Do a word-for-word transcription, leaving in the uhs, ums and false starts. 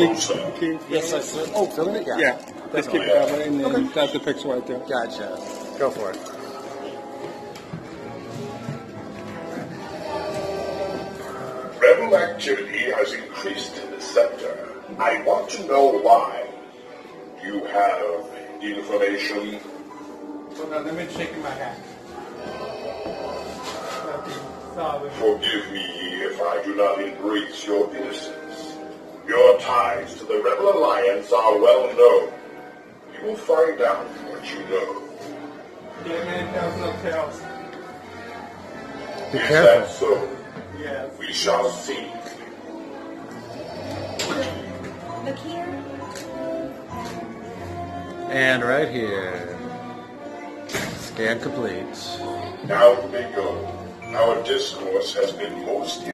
keep, closer. keep, Yes, I said. Oh, filling it? Yeah. yeah, just keep it that way, and then Okay. that's the picture right there. Gotcha. Go for it. Rebel activity has increased in this sector. I want to know why. You have information? Hold on, let me check my hat. Sorry. Forgive me if I do not embrace your innocence. Your ties to the Rebel Alliance are well known. You will find out what you know. Yeah, man, tells no tells. Be Is careful. that so? Yes. We shall see. Look here. And right here. Scan complete. Now you may go. Our discourse has been most